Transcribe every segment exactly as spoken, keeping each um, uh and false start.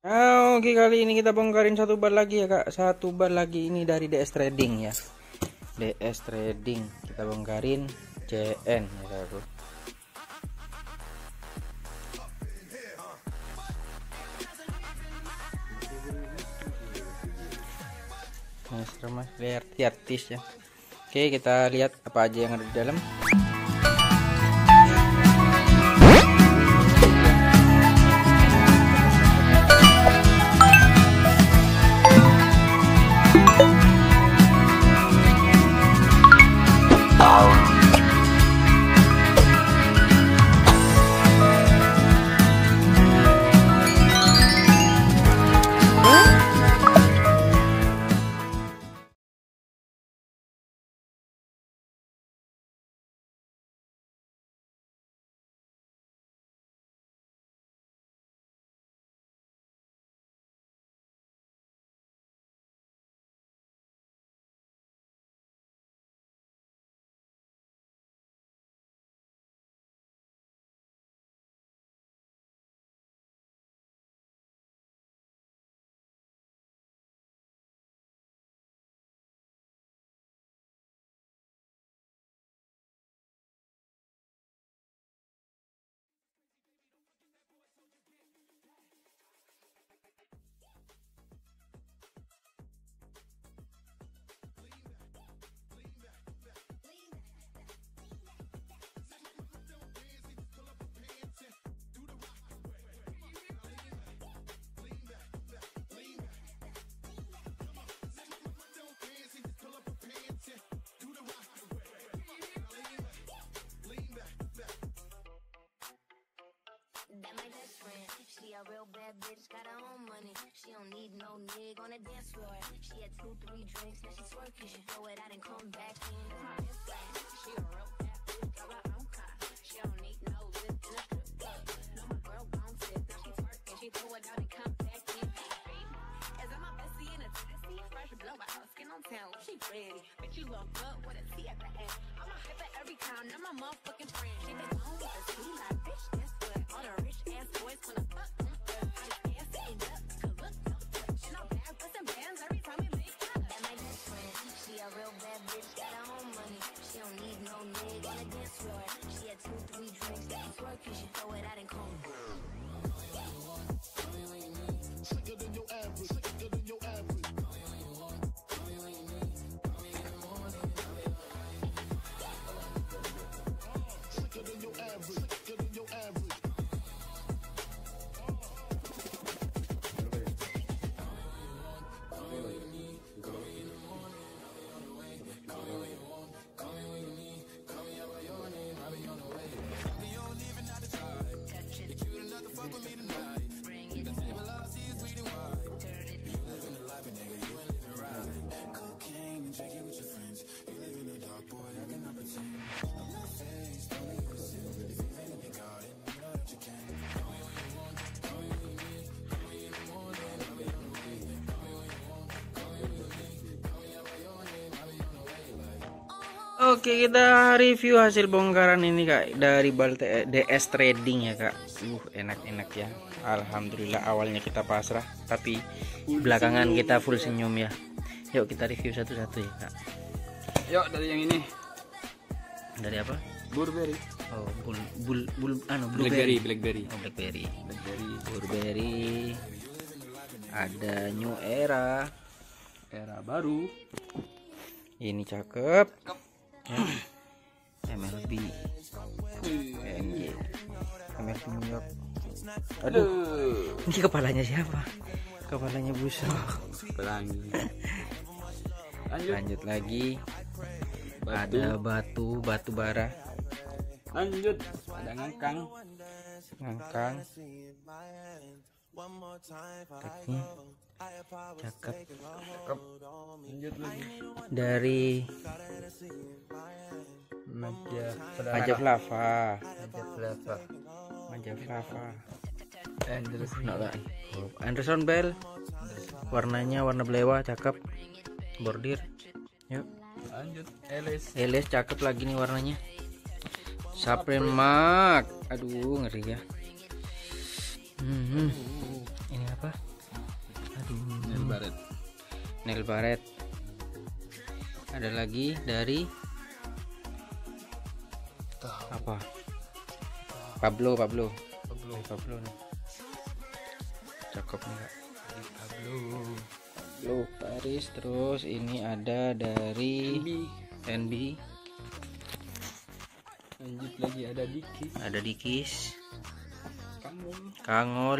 Oke, kali ini kita bongkarin satu bar lagi ya kak. Satu bar lagi ini dari D S Trading ya. D S Trading kita bongkarin C N ya kak. Master mas lihat artis ya. Oke, kita lihat apa aja yang ada di dalam. That my best friend, she a real bad bitch, got her own money. She don't need no nigga on the dance floor. She had two, three drinks, now she's twerking. She throw it out and come back in. That's my best friend. She a real bad bitch, got her own car. She don't need no lift in a strip club. No, my girl gon' tip, now she twerking. She throw it out and come back in. Is that my bestie in a taxi? Fresh blowout, skin on town, she pretty. Bitch, you look good with a T at the end. I'm a hype at every time, now my motherfucking friend. She been on with a T like bitch, that's good. All the rich ass boys wanna fuck them. I just can't sitting up, cause look, she no bad, bustin' bands every time we link up. That my best friend, she a real bad bitch, got her own money. She don't need no nigga on the dance floor. She had two, three drinks, that she's working. She throw it out and come. Sicker than your average, sicker than your average. Oke, kita review hasil bongkaran ini kak dari Bal D S Trading ya kak. Uh enak-enak ya. Alhamdulillah, awalnya kita pasrah tapi belakangan kita full senyum ya. Yuk kita review satu-satu ya kak. Yuk dari yang ini. Dari apa? Burberry. Oh, bul bul bul anu Blackberry, blueberry. Blackberry. Oh, Blackberry. Blackberry. Burberry. Ada New Era. Era baru. Ini cakep. Ya. M L B. M J. M L B New York. Aduh. Ini kepalanya siapa? Kepalanya busuk. Pelangi. Lanjut. Lanjut lagi. Batu. Ada batu, batu bara. Lanjut. Ada ngangkang. Ngangkang. Teknya cakep. Cakep. Lanjut lagi. Dari Maja Maja Flava. Maja Flava. Maja Flava. Anderson. Oh, Anderson Bell. Warnanya warna belewa, cakep. Bordir. Yuk. Lanjut. Elis. Elis cakep lagi nih warnanya. Supreme Mark. Aduh, ngeri ya. Hmm, hmm. Ini apa? Aduh, Neil Barret. Neil Barret. Ada lagi dari apa? Pablo, Pablo. Pablo. Eh, Pablo nih. Cakep nih, Kak. Pablo. Pablo Paris. Terus ini ada dari N B. Lanjut lagi ada Dikis. Ada Dikis, Kangol. Kangol.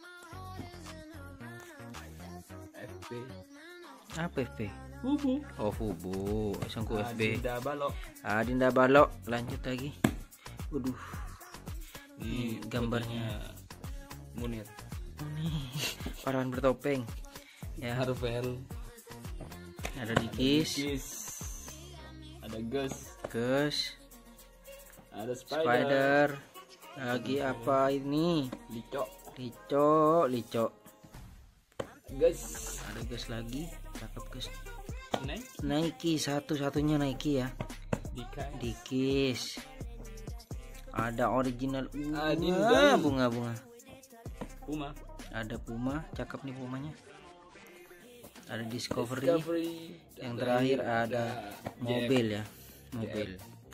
F B. Apa F B? Fubu. Oh, Fubu. Sangku F B. Adinda Balok. Adinda Balok. Lanjut lagi. Waduh. Ini Ini gambarnya Munir. nih. Parawan bertopeng. Ya, Marvel. ada Dikis, Dikis. Ada Gus. Gus, Ada Spider. Spider. Lagi apa ini? Licok. Lico, Lico. Gus. Ada Gus lagi. Cakep Gus. Naik. Nike, satu-satunya Nike ya. Dika. Dikis. Ada original Adinda. bunga, bunga, bunga. Puma. Ada Puma, cakep nih Pumanya. Ada Discovery. Discovery. Yang terakhir ada Jack. mobil ya, mobil.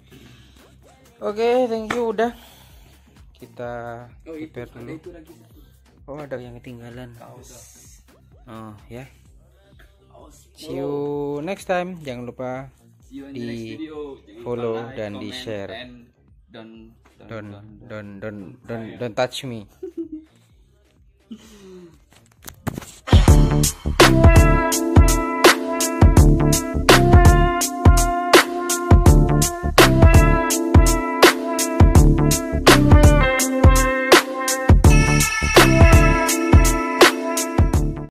Oke, thank you udah. Kita Oh, itu prepare ada dulu. itu lagi satu. Oh, ada yang ketinggalan. Kaos. Oh ya. Kaos. See you next time. Jangan lupa See you in di the next video. Jangan lupa follow like, dan di comment, share. and don't don't Don't don't- don't don't don't don't touch me.